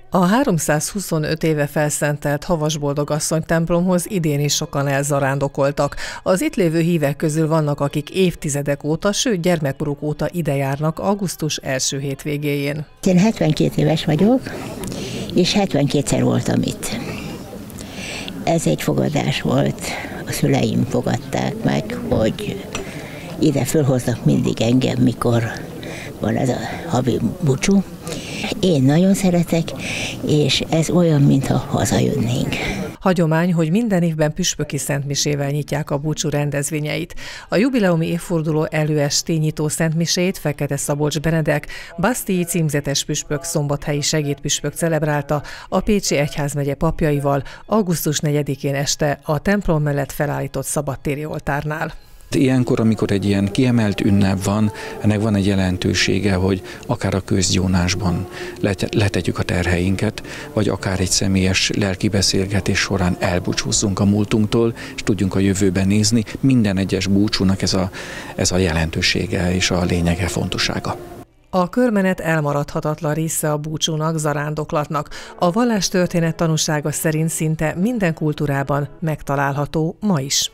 A 325 éve felszentelt Havasboldogasszony templomhoz idén is sokan elzarándokoltak. Az itt lévő hívek közül vannak, akik évtizedek óta, sőt gyermekkoruk óta ide járnak augusztus első hétvégéjén. Én 72 éves vagyok, és 72-szer voltam itt. Ez egy fogadás volt, a szüleim fogadták meg, hogy ide fölhoznak mindig engem, mikor van ez a havi búcsú. Én nagyon szeretek, és ez olyan, mintha hazajönnénk. Hagyomány, hogy minden évben püspöki szentmisével nyitják a búcsú rendezvényeit. A jubileumi évforduló előesti nyitó szentmisét Fekete Szabolcs Benedek, basztíi címzetes püspök, szombathelyi segédpüspök celebrálta a Pécsi Egyházmegye papjaival augusztus 4-én este a templom mellett felállított szabadtéri oltárnál. Ilyenkor, amikor egy ilyen kiemelt ünnep van, ennek van egy jelentősége, hogy akár a közgyónásban letegyük a terheinket, vagy akár egy személyes lelki beszélgetés során elbúcsúzzunk a múltunktól, és tudjunk a jövőben nézni. Minden egyes búcsúnak ez a jelentősége és a lényege, fontossága. A körmenet elmaradhatatlan része a búcsúnak, zarándoklatnak. A vallástörténet tanúsága szerint szinte minden kultúrában megtalálható ma is.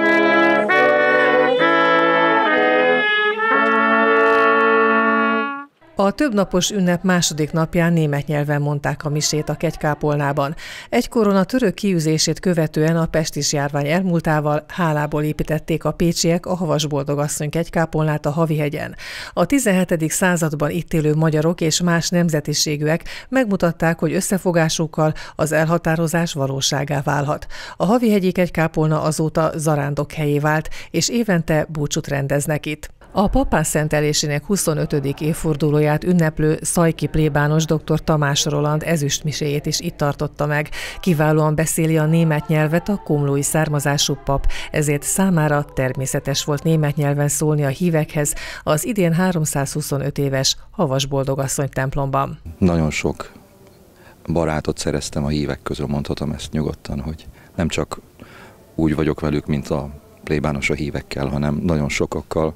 A többnapos ünnep második napján német nyelven mondták a misét a kegykápolnában. Egykoron a török kiűzését követően a pestis járvány elmúltával hálából építették a pécsiek a Havasboldogasszony kegykápolnát a Havihegyen. A 17. században itt élő magyarok és más nemzetiségűek megmutatták, hogy összefogásukkal az elhatározás valóságá válhat. A Havihegyi kegykápolna azóta zarándokhelyé vált, és évente búcsút rendeznek itt. A papás szentelésének 25. évfordulóját ünneplő szajki plébános dr. Tamás Roland ezüstmiséjét is itt tartotta meg. Kiválóan beszéli a német nyelvet a komlói származású pap, ezért számára természetes volt német nyelven szólni a hívekhez az idén 325 éves Havasboldogasszony templomban. Nagyon sok barátot szereztem a hívek közül, mondhatom ezt nyugodtan, hogy nem csak úgy vagyok velük, mint a plébános a hívekkel, hanem nagyon sokakkal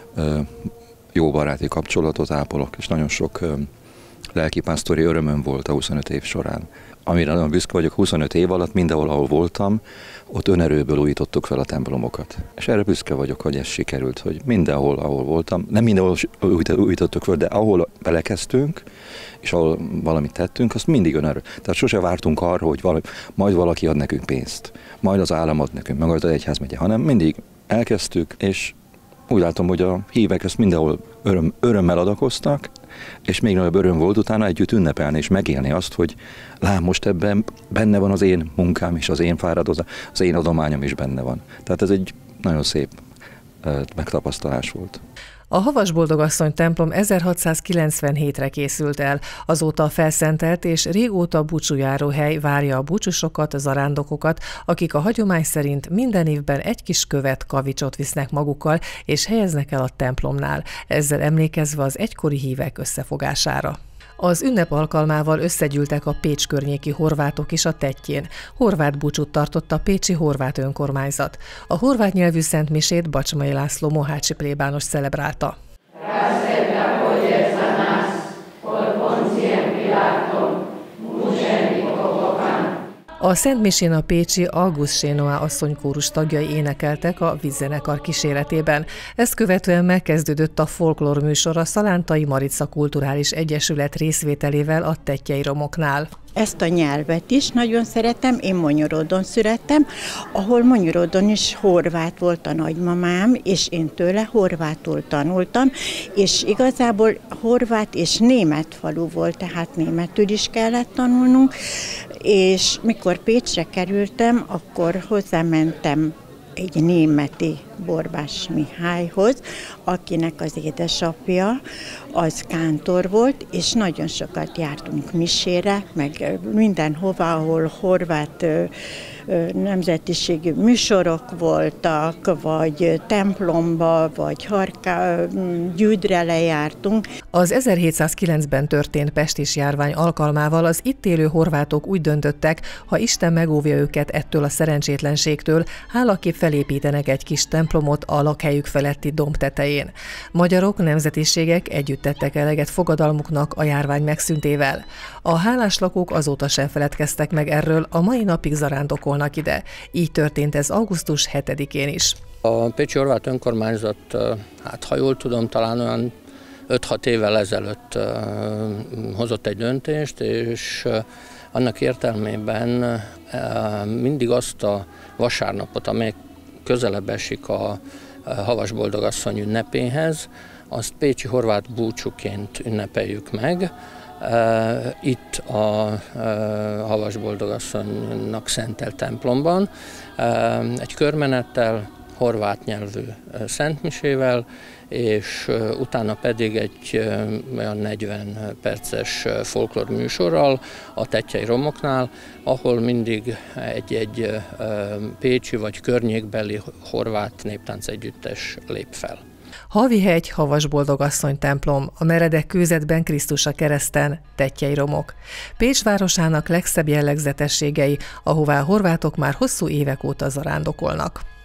jó baráti kapcsolatot ápolok, és nagyon sok lelkipásztori örömöm volt a 25 év során. Amire nagyon büszke vagyok, 25 év alatt mindenhol, ahol voltam, ott önerőből újítottuk fel a templomokat. És erre büszke vagyok, hogy ez sikerült, hogy mindenhol, ahol voltam, nem mindenhol újítottuk fel, de ahol belekezdtünk, és ahol valamit tettünk, azt mindig önerő. Tehát sose vártunk arra, hogy majd valaki ad nekünk pénzt, majd az állam ad nekünk, meg az egyházmegye, hanem mindig elkezdtük, és úgy látom, hogy a hívek ezt mindenhol örömmel adakoztak, és még nagyobb öröm volt utána együtt ünnepelni és megélni azt, hogy lám, most ebben benne van az én munkám is, az én fáradozás, az én adományom is benne van. Tehát ez egy nagyon szép megtapasztalás volt. A Havasboldogasszony templom 1697-re készült el, azóta felszentelt és régóta búcsújáróhely várja a búcsúsokat, zarándokokat, akik a hagyomány szerint minden évben egy kis követ, kavicsot visznek magukkal és helyeznek el a templomnál, ezzel emlékezve az egykori hívek összefogására. Az ünnep alkalmával összegyűltek a Pécs környéki horvátok is a tettjén. Horvát búcsút tartott a pécsi horvát önkormányzat. A horvát nyelvű szentmisét Bacsmai László mohácsi plébános celebrálta. A szentmisén a pécsi August Sénoá asszonykórus tagjai énekeltek a vízzenekar kíséretében. Ezt követően megkezdődött a folklór műsor a Szalántai Marica Kulturális Egyesület részvételével a Tettjei romoknál. Ezt a nyelvet is nagyon szeretem, én Monyorodon születtem, ahol Monyorodon is horvát volt a nagymamám, és én tőle horvátul tanultam, és igazából horvát és német falu volt, tehát németül is kellett tanulnunk, és mikor Pécsre kerültem, akkor hozzámentem egy németi Borbás Mihályhoz, akinek az édesapja az kántor volt, és nagyon sokat jártunk misére, meg mindenhova, ahol horvát nemzetiségű műsorok voltak, vagy templomba, vagy Gyűdre lejártunk. Az 1709-ben történt pestis járvány alkalmával az itt élő horvátok úgy döntöttek, ha Isten megóvja őket ettől a szerencsétlenségtől, hálaképp felépítenek egy kis templomot templomot a lakhelyük feletti domb tetején. Magyarok, nemzetiségek együtt tettek eleget fogadalmuknak a járvány megszüntével. A hálás lakók azóta sem feledkeztek meg erről, a mai napig zarándokolnak ide. Így történt ez augusztus 7-én is. A Pécsi Horvát Önkormányzat, hát ha jól tudom, talán olyan 5-6 évvel ezelőtt hozott egy döntést, és annak értelmében mindig azt a vasárnapot, amely közelebb esik a Havas Boldogasszony ünnepéhez, azt pécsi horvát búcsúként ünnepeljük meg. Itt a Havas Boldogasszonynak szentelt templomban egy körmenettel, horvát nyelvű szentmisével, és utána pedig egy olyan 40 perces folklór műsorral a Tettyei Romoknál, ahol mindig egy pécsi vagy környékbeli horvát néptánc együttes lép fel. Havihegy, Havas Boldogasszony templom, a meredek kőzetben Krisztus a kereszten, Tettyei Romok. Pécs városának legszebb jellegzetességei, ahová a horvátok már hosszú évek óta zarándokolnak.